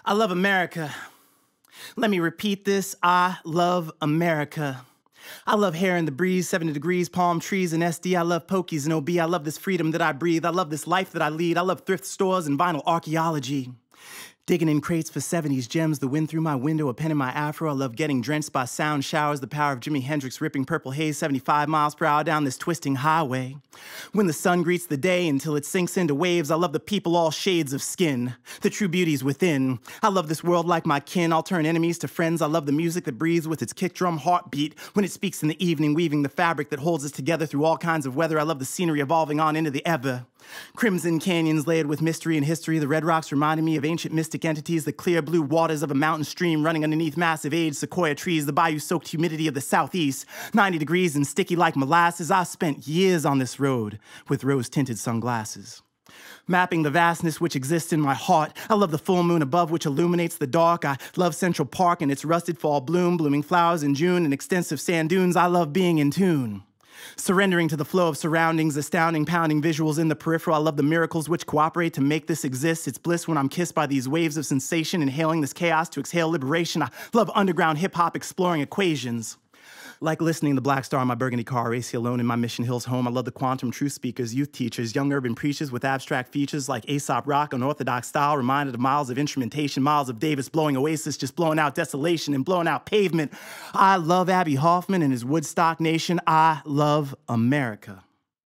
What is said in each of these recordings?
I love America. Let me repeat this. I love America. I love hair in the breeze, 70 degrees, palm trees and SD. I love pokies and OB. I love this freedom that I breathe. I love this life that I lead. I love thrift stores and vinyl archaeology. Digging in crates for 70s gems, the wind through my window, a pen in my afro. I love getting drenched by sound showers, the power of Jimi Hendrix ripping purple haze 75 miles per hour down this twisting highway. When the sun greets the day until it sinks into waves, I love the people, all shades of skin, the true beauty's within. I love this world like my kin, I'll turn enemies to friends. I love the music that breathes with its kick drum heartbeat when it speaks in the evening, weaving the fabric that holds us together through all kinds of weather. I love the scenery evolving on into the ever. Crimson canyons layered with mystery and history, the red rocks reminding me of ancient mystic entities, the clear blue waters of a mountain stream running underneath massive aged sequoia trees, the bayou-soaked humidity of the southeast, 90 degrees and sticky like molasses. I spent years on this road with rose-tinted sunglasses. Mapping the vastness which exists in my heart. I love the full moon above which illuminates the dark. I love Central Park and its rusted fall bloom, blooming flowers in June and extensive sand dunes. I love being in tune. Surrendering to the flow of surroundings, astounding, pounding visuals in the peripheral. I love the miracles which cooperate to make this exist. It's bliss when I'm kissed by these waves of sensation, inhaling this chaos to exhale liberation. I love underground hip-hop exploring equations. Like listening to Black Star in my burgundy car, racing alone in my Mission Hills home. I love the quantum truth speakers, youth teachers, young urban preachers with abstract features like Aesop rock, unorthodox style, reminded of miles of instrumentation, miles of Davis blowing Oasis, just blowing out desolation and blowing out pavement. I love Abbie Hoffman and his Woodstock Nation. I love America.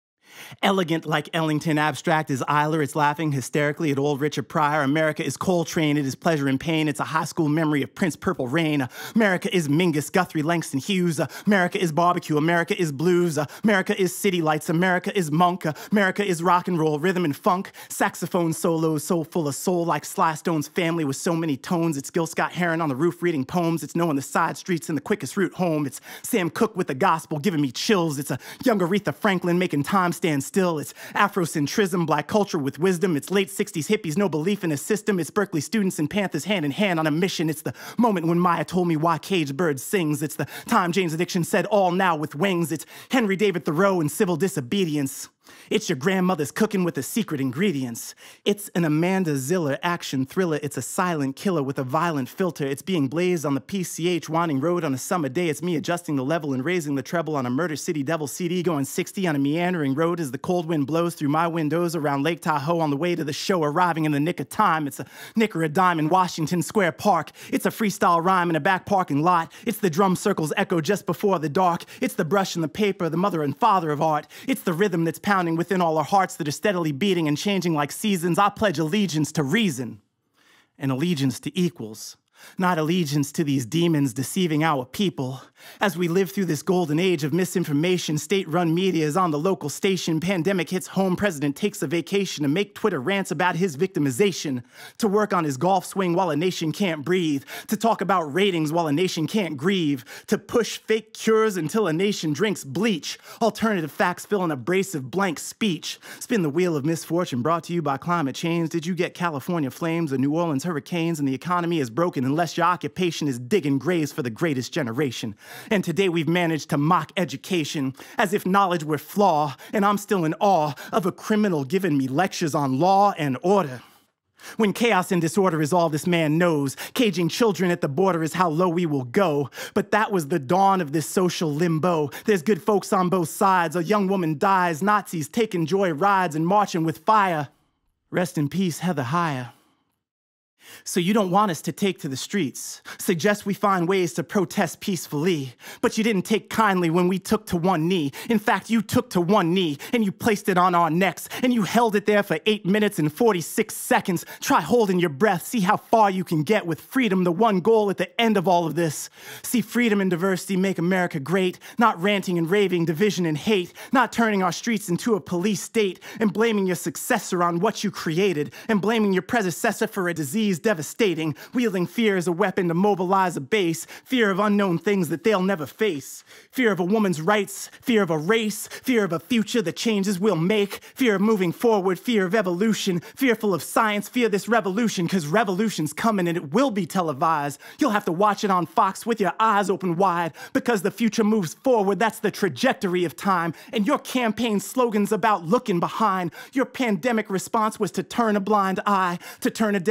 Elegant like Ellington, abstract as Eiler, it's laughing hysterically at old Richard Pryor. America is Coltrane, it is pleasure and pain, it's a high school memory of Prince Purple Rain. America is Mingus, Guthrie, Langston Hughes. America is barbecue, America is blues. America is city lights, America is monk. America is rock and roll, rhythm and funk. Saxophone solos so full of soul like Sly Stone's family with so many tones. It's Gil Scott-Heron on the roof reading poems. It's knowing the side streets and the quickest route home. It's Sam Cooke with the gospel giving me chills. It's a young Aretha Franklin making time stand still. It's Afrocentrism, black culture with wisdom. It's late 60s hippies, no belief in a system. It's Berkeley students and Panthers hand in hand on a mission. It's the moment when Maya told me why Caged Bird sings. It's the time James Addiction said all now with wings. It's Henry David Thoreau and civil disobedience. It's your grandmother's cooking with the secret ingredients. It's an Amanda Ziller action thriller. It's a silent killer with a violent filter. It's being blazed on the PCH winding road on a summer day. It's me adjusting the level and raising the treble on a Murder City Devil CD going 60 on a meandering road as the cold wind blows through my windows around Lake Tahoe on the way to the show, arriving in the nick of time. It's a nick or a dime in Washington Square Park. It's a freestyle rhyme in a back parking lot. It's the drum circles echo just before the dark. It's the brush and the paper, the mother and father of art. It's the rhythm that's pounding within all our hearts that are steadily beating and changing like seasons. I pledge allegiance to reason and allegiance to equals, not allegiance to these demons deceiving our people. As we live through this golden age of misinformation, state-run media is on the local station. Pandemic hits home, president takes a vacation to make Twitter rants about his victimization, to work on his golf swing while a nation can't breathe, to talk about ratings while a nation can't grieve, to push fake cures until a nation drinks bleach. Alternative facts fill an abrasive blank speech. Spin the wheel of misfortune brought to you by climate change. Did you get California flames or New Orleans hurricanes? And the economy is broken unless your occupation is digging graves for the greatest generation. And today we've managed to mock education as if knowledge were flaw, and I'm still in awe of a criminal giving me lectures on law and order. When chaos and disorder is all this man knows, caging children at the border is how low we will go. But that was the dawn of this social limbo. There's good folks on both sides. A young woman dies, Nazis taking joy rides and marching with fire. Rest in peace, Heather Heyer. So you don't want us to take to the streets, suggest we find ways to protest peacefully, but you didn't take kindly when we took to one knee. In fact, you took to one knee and you placed it on our necks and you held it there for 8 minutes and 46 seconds. Try holding your breath, see how far you can get with freedom, the one goal at the end of all of this. See freedom and diversity make America great, not ranting and raving, division and hate, not turning our streets into a police state and blaming your successor on what you created and blaming your predecessor for a disease devastating, wielding fear as a weapon to mobilize a base, fear of unknown things that they'll never face, fear of a woman's rights, fear of a race, fear of a future, the changes we'll make, fear of moving forward, fear of evolution, fearful of science, fear this revolution, because revolution's coming and it will be televised. You'll have to watch it on Fox with your eyes open wide, because the future moves forward, that's the trajectory of time, and your campaign slogan's about looking behind. Your pandemic response was to turn a blind eye, to turn a deaf ear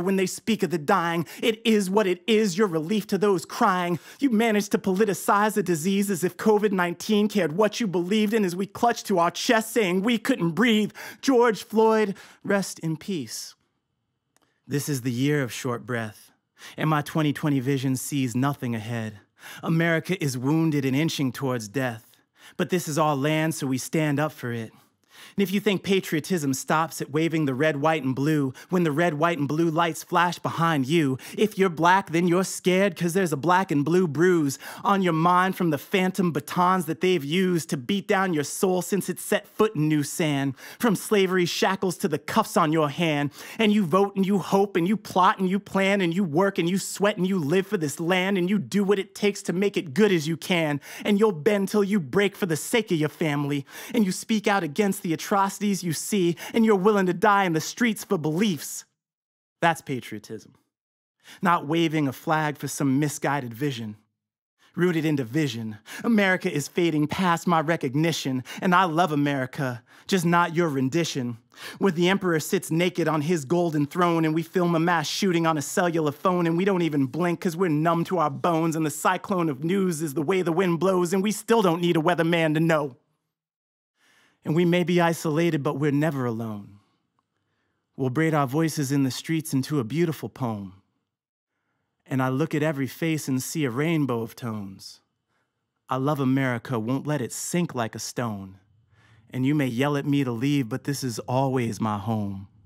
when they speak of the dying. It is what it is, your relief to those crying. You managed to politicize the disease as if COVID-19 cared what you believed in as we clutched to our chests saying we couldn't breathe. George Floyd, rest in peace. This is the year of short breath, and my 2020 vision sees nothing ahead. America is wounded and inching towards death, but this is our land, so we stand up for it. And if you think patriotism stops at waving the red, white, and blue, when the red, white, and blue lights flash behind you, if you're black, then you're scared because there's a black and blue bruise on your mind from the phantom batons that they've used to beat down your soul since it set foot in new sand, from slavery's shackles to the cuffs on your hand. And you vote and you hope and you plot and you plan and you work and you sweat and you live for this land and you do what it takes to make it good as you can. And you'll bend till you break for the sake of your family. And you speak out against the atrocities you see, and you're willing to die in the streets for beliefs. That's patriotism. Not waving a flag for some misguided vision. Rooted in division, America is fading past my recognition, and I love America, just not your rendition. Where the emperor sits naked on his golden throne, and we film a mass shooting on a cellular phone, and we don't even blink because we're numb to our bones, and the cyclone of news is the way the wind blows, and we still don't need a weatherman to know. And we may be isolated, but we're never alone. We'll braid our voices in the streets into a beautiful poem. And I look at every face and see a rainbow of tones. I love America, won't let it sink like a stone. And you may yell at me to leave, but this is always my home.